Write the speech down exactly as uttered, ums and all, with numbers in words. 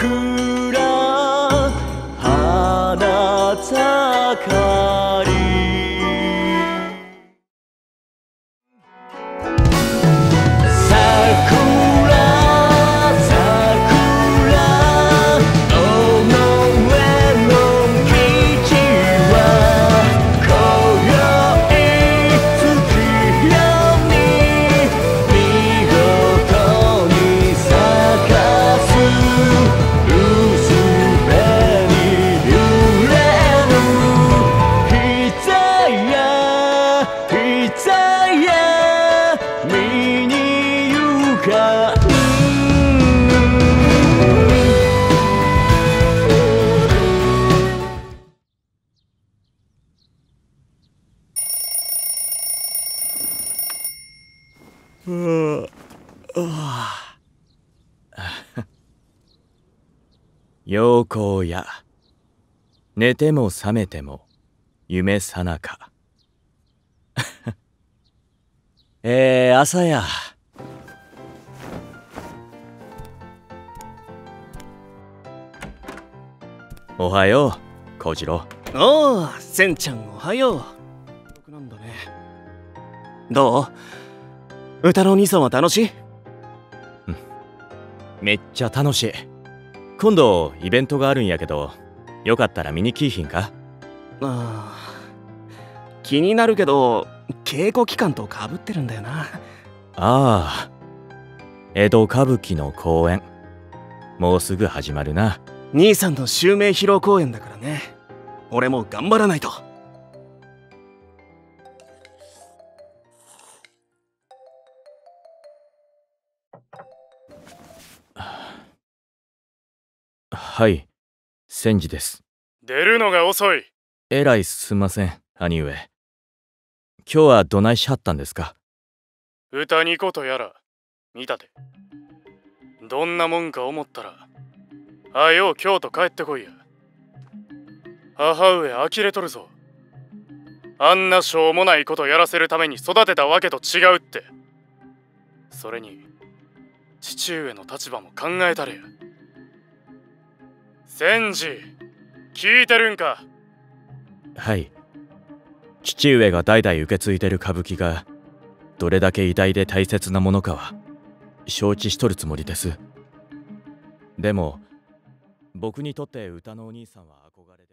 桜花盛り陽光や寝ても覚めても夢さなかえー、朝や。おはよう小次郎。 おお、せんちゃんおはよう。なんだね。どう？歌のお兄さんは楽しい？ うん、めっちゃ楽しい。今度イベントがあるんやけど、よかったら見に来いひんか？ ああ、気になるけど稽古期間とかぶってるんだよな。 ああ、江戸歌舞伎の公演もうすぐ始まるな。 兄さんの襲名披露公演だからね。俺も頑張らないと。 はい、千治です。 出るのが遅い。 えらいすんません、兄上。今日はどないしはったんですか？ 歌にことやら見たで。どんなもんか思ったら、あよう京都帰ってこいや。母上呆れとるぞ。あんなしょうもないことやらせるために育てたわけと違うって。それに父上の立場も考えたれや。千治、聞いてるんか？ はい。父上が代々受け継いでる歌舞伎がどれだけ偉大で大切なものかは承知しとるつもりです。でも僕にとって歌のお兄さんは憧れ。